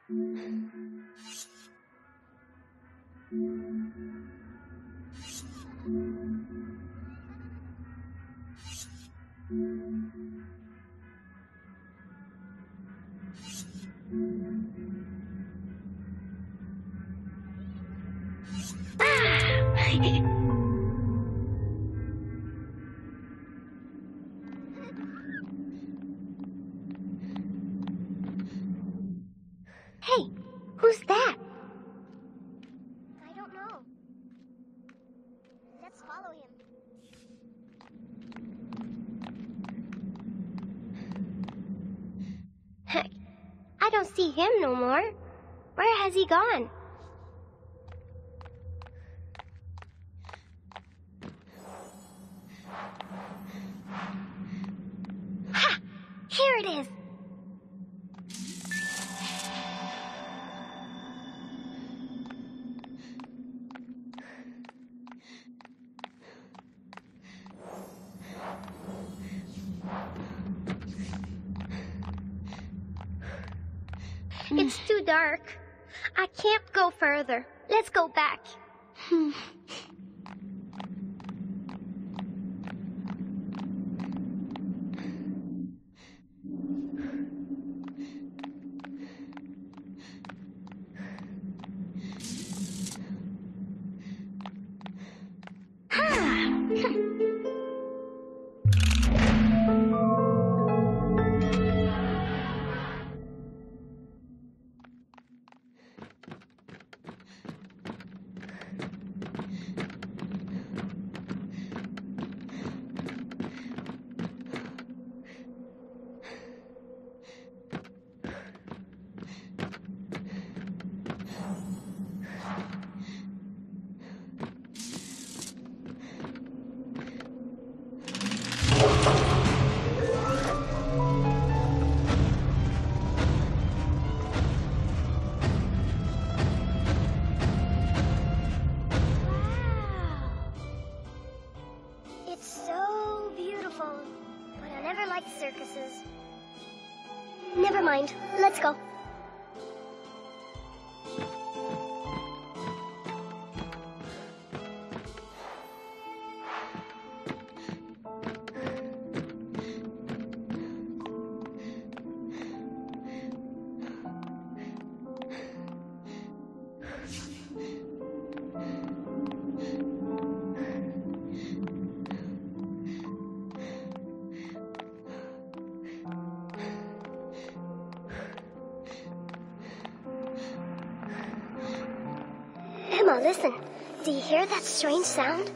Hey, who's that? I don't know. Let's follow him. Heck, I don't see him no more. Where has he gone? Ha! Here it is. It's too dark. I can't go further. Let's go back. It's so beautiful, but I never liked circuses. Never mind. Let's go. Emma, listen. Do you hear that strange sound?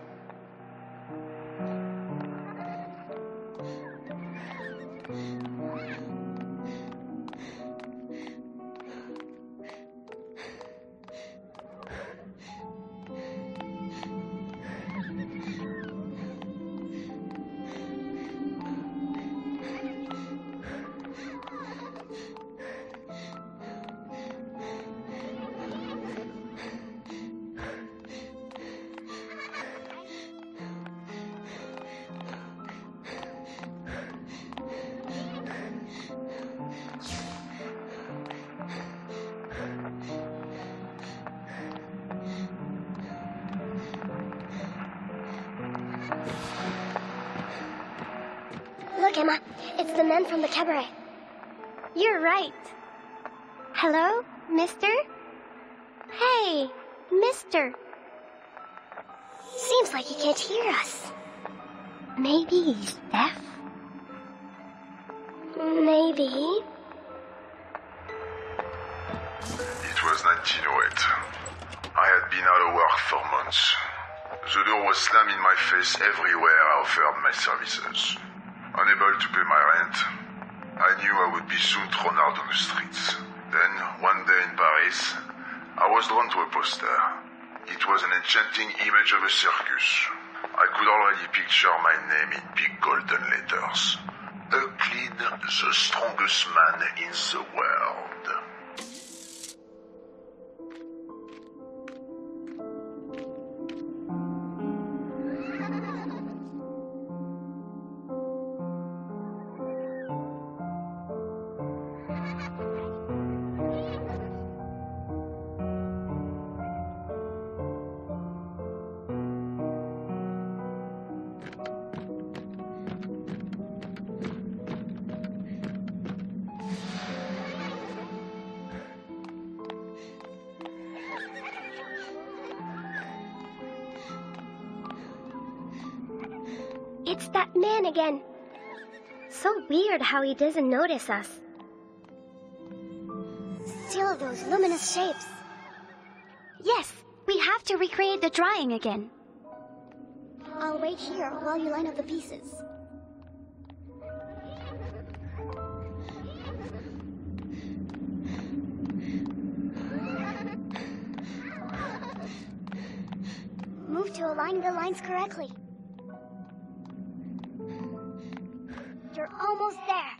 Look, Emma. It's the men from the cabaret. You're right. Hello, mister? Hey, mister. Seems like he can't hear us. Maybe he's deaf? Maybe. It was 1908. I had been out of work for months. The door was slammed in my face everywhere I offered my services. Unable to pay my rent, I knew I would be soon thrown out on the streets. Then, one day in Paris, I was drawn to a poster. It was an enchanting image of a circus. I could already picture my name in big golden letters. Euclid, the strongest man in the world. It's that man again. So weird how he doesn't notice us. Still those luminous shapes. Yes, we have to recreate the drawing again. I'll wait here while you line up the pieces. Move to align the lines correctly. You're almost there.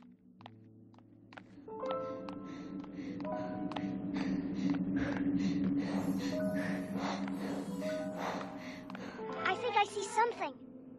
I think I see something.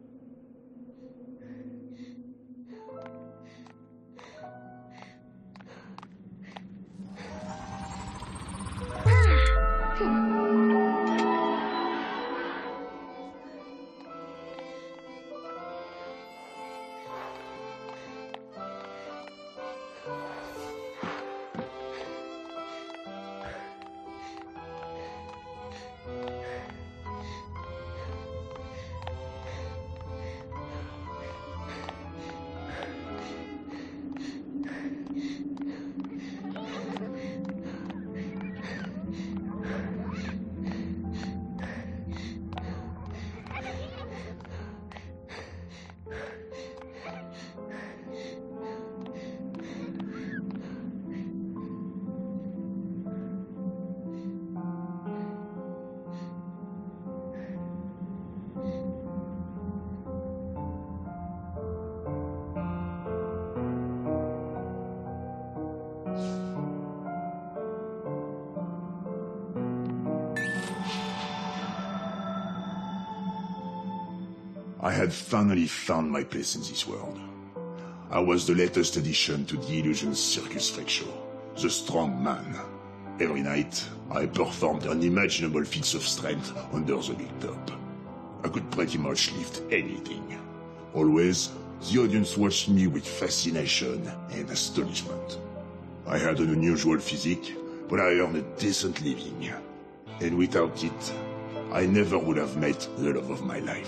I had finally found my place in this world. I was the latest addition to the Illusion Circus Freak Show, the strong man. Every night, I performed unimaginable feats of strength under the big top. I could pretty much lift anything. Always, the audience watched me with fascination and astonishment. I had an unusual physique, but I earned a decent living. And without it, I never would have met the love of my life.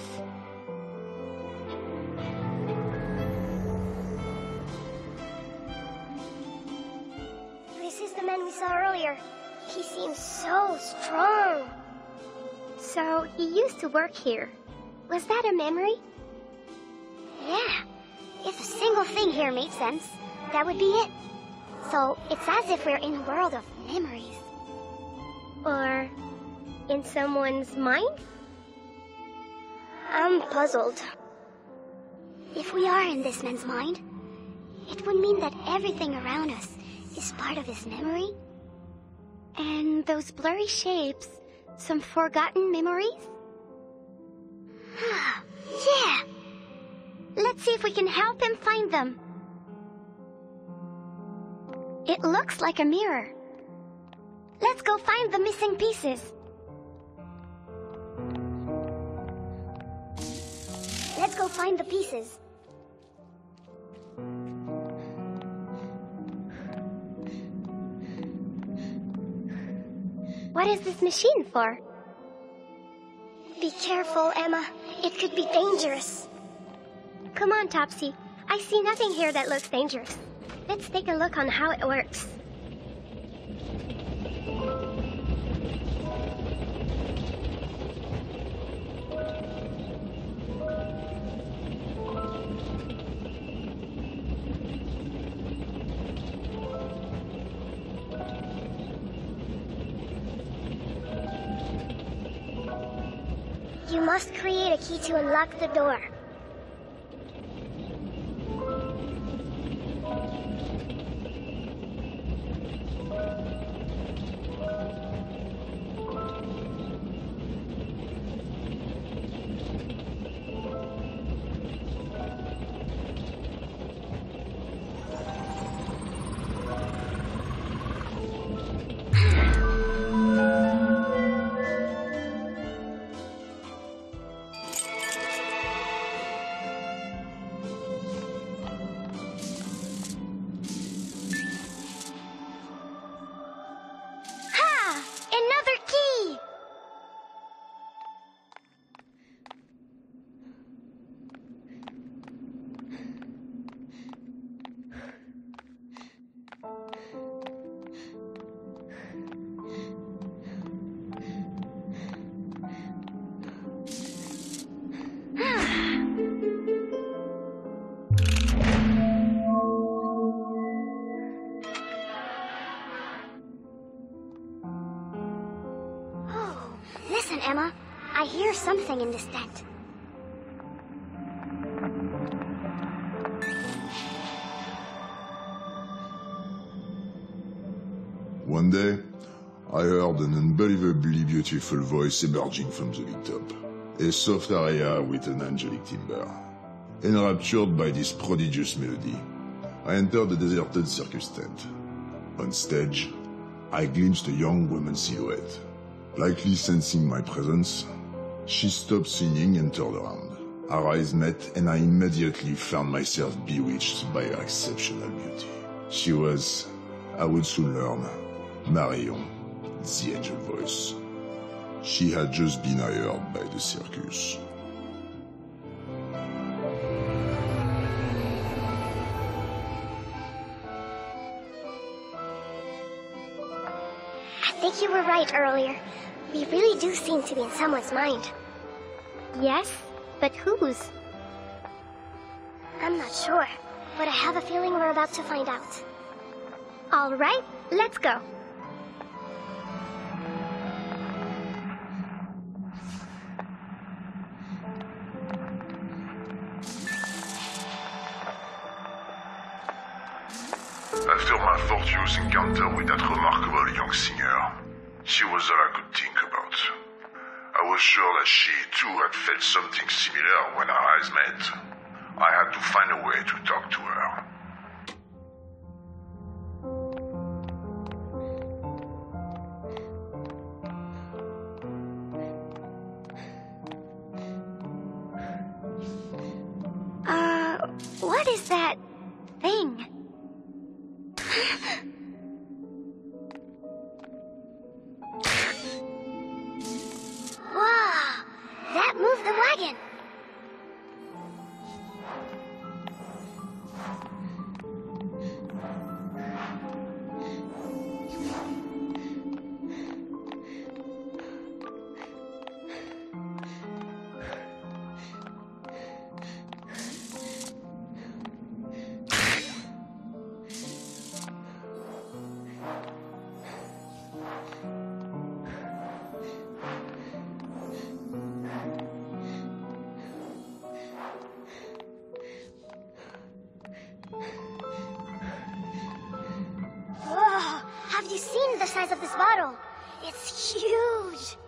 This is the man we saw earlier. He seems so strong. So, he used to work here. Was that a memory? Yeah. If a single thing here made sense, that would be it. So, it's as if we're in a world of memories. Or in someone's mind? I'm puzzled. If we are in this man's mind, it would mean that everything around us is part of his memory? And those blurry shapes, some forgotten memories? Yeah! Let's see if we can help him find them. It looks like a mirror. Let's go find the missing pieces. Let's go find the pieces. What is this machine for? Be careful, Emma. It could be dangerous. Come on, Topsy. I see nothing here that looks dangerous. Let's take a look on how it works. You must create a key to unlock the door. Emma. I hear something in this tent. One day, I heard an unbelievably beautiful voice emerging from the hilltop. A soft aria with an angelic timbre. Enraptured by this prodigious melody, I entered the deserted circus tent. On stage, I glimpsed a young woman's silhouette. Likely sensing my presence, she stopped singing and turned around. Our eyes met, and I immediately found myself bewitched by her exceptional beauty. She was, I would soon learn, Marion, the angel voice. She had just been hired by the circus. I think you were right earlier. We really do seem to be in someone's mind. Yes, but whose? I'm not sure, but I have a feeling we're about to find out. All right, let's go. After my fortuitous encounter with that remarkable young singer, she was all I could think about. I was sure that she too had felt something similar when our eyes met. I had to find a way to talk to her. What is that thing? Wow! That moved the wagon! Whoa! Have you seen the size of this bottle? It's huge!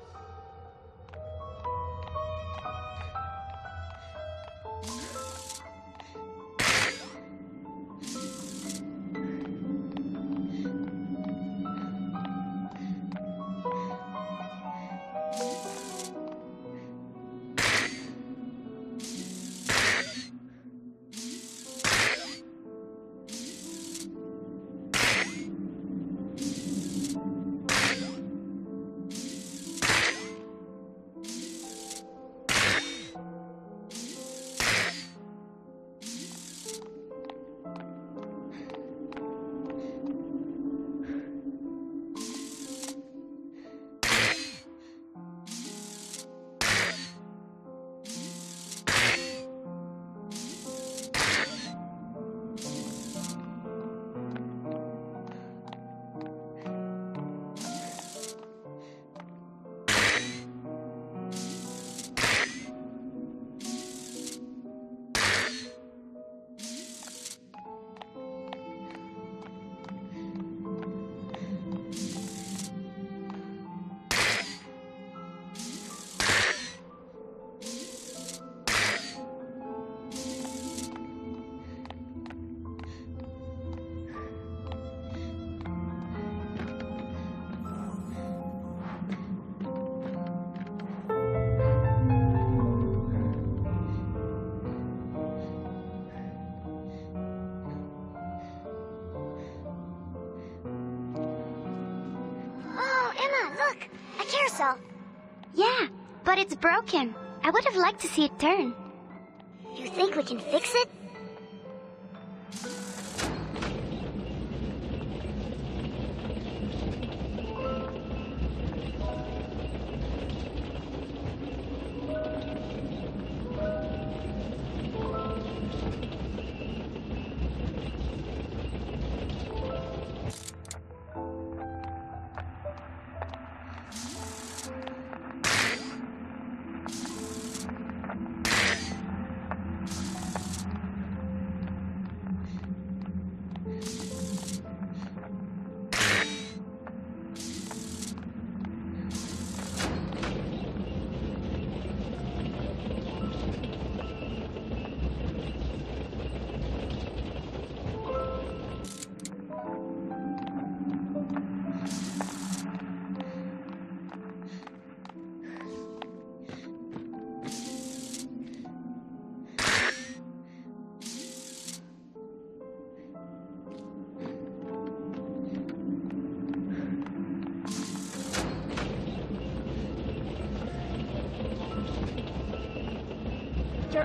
Look, a carousel. Yeah, but it's broken. I would have liked to see it turn. You think we can fix it?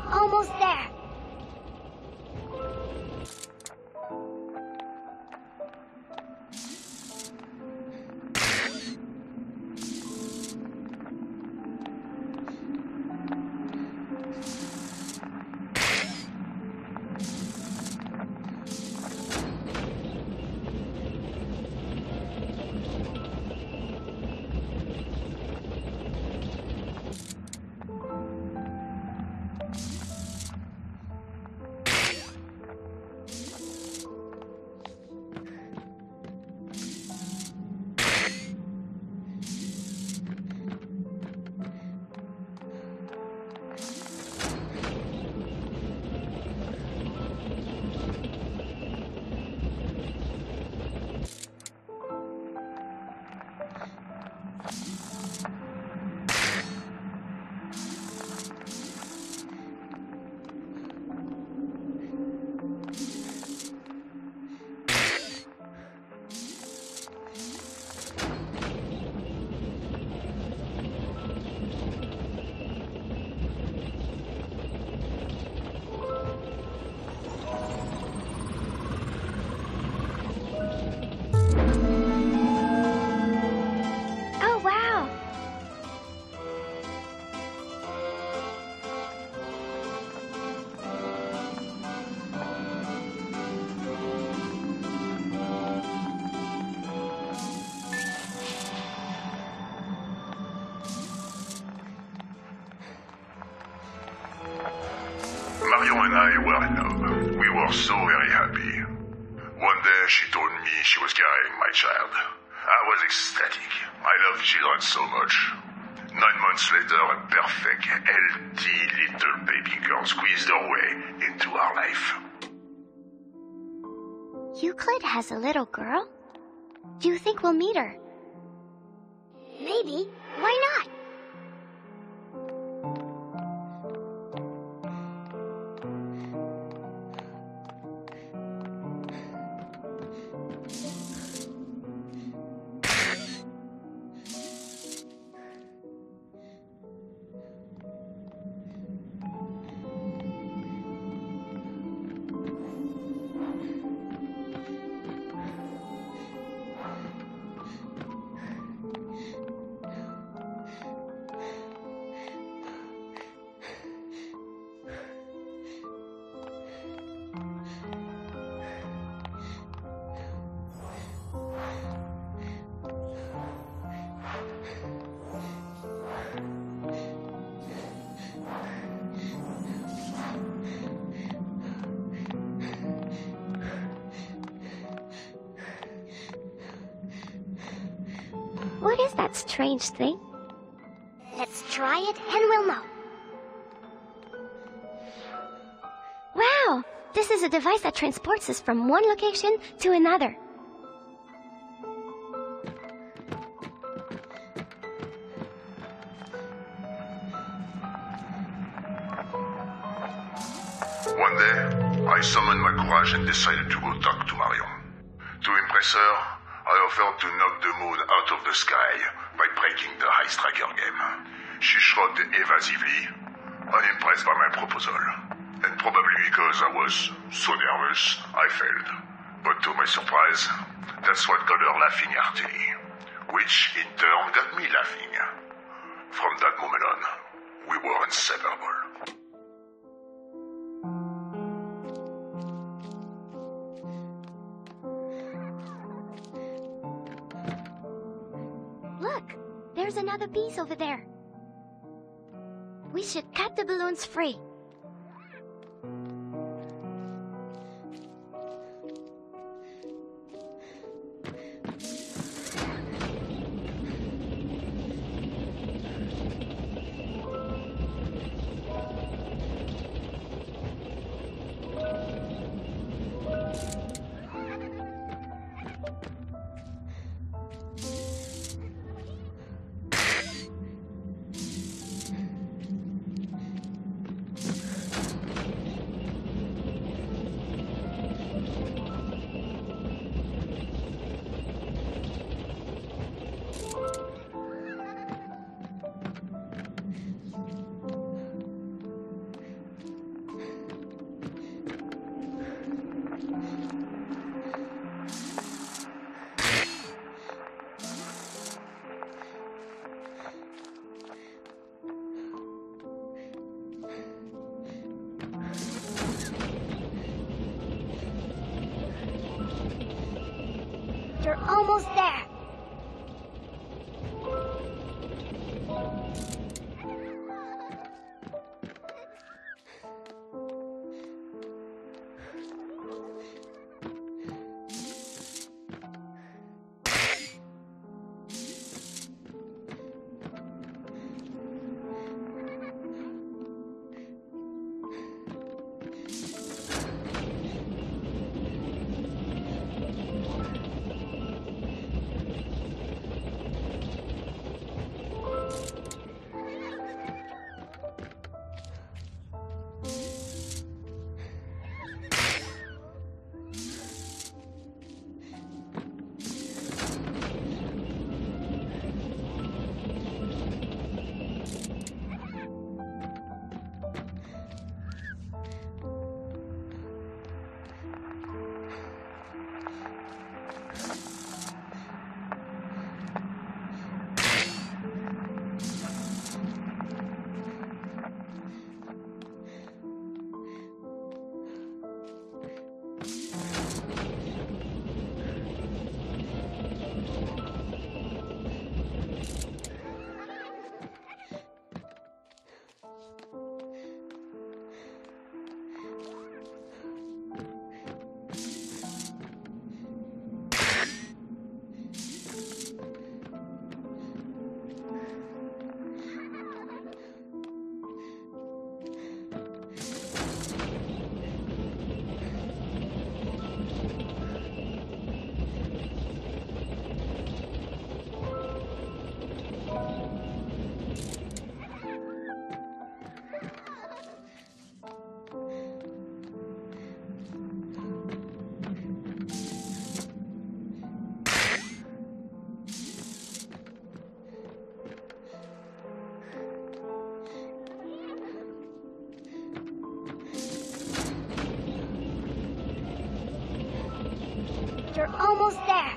almost there. Marion and I were in love. We were so very happy. One day she told me she was carrying my child. I was ecstatic. I love children so much. 9 months later, a perfect, healthy little baby girl squeezed her way into our life. Euclid has a little girl? Do you think we'll meet her? Maybe. Why not? What is that strange thing? Let's try it and we'll know. Wow! This is a device that transports us from one location to another. One day, I summoned my courage and decided to go talk to Marion. To impress her, I offered to knock the moon out of the sky by breaking the Heist Tracker game. She shrugged evasively, unimpressed by my proposal. And probably because I was so nervous, I failed. But to my surprise, that's what got her laughing heartily, which in turn got me laughing. From that moment on, we were inseparable. Look! There's another piece over there. We should cut the balloons free. You're almost there.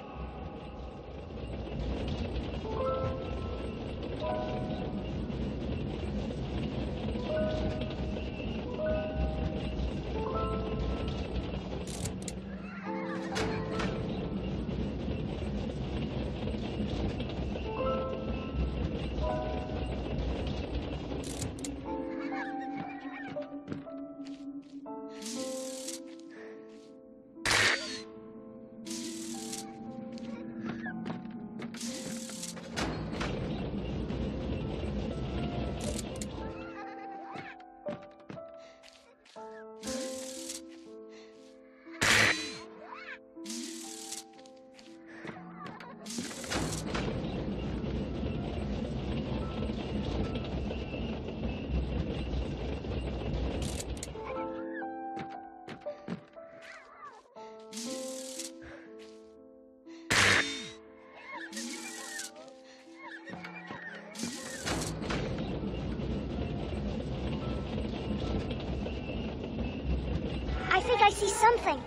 I think I see something.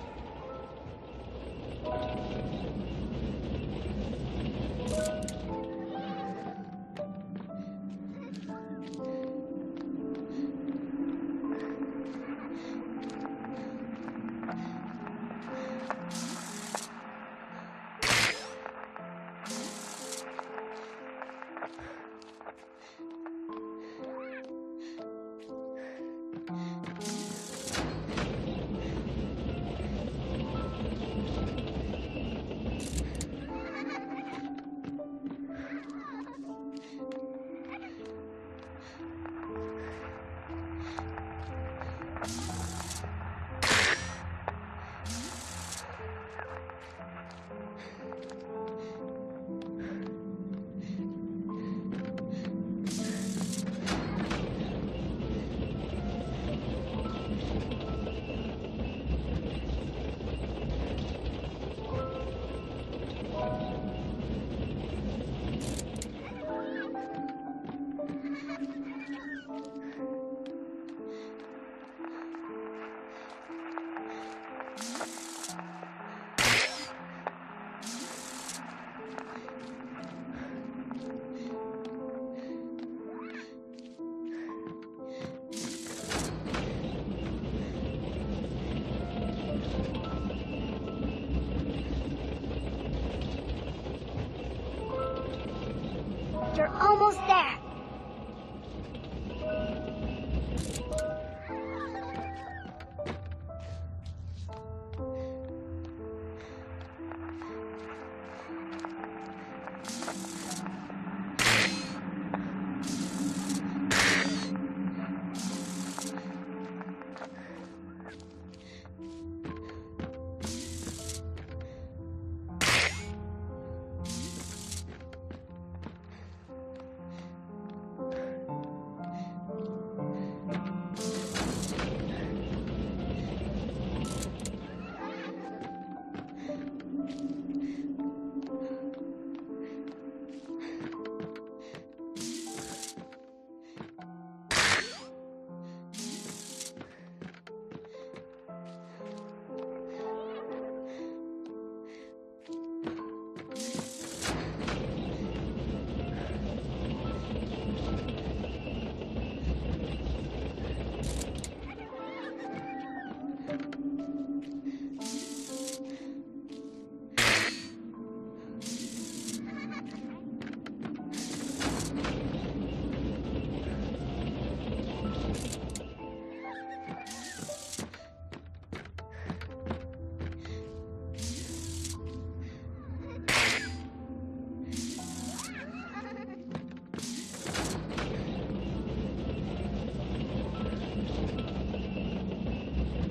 You're almost there.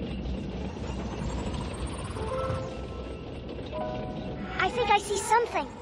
I think I see something.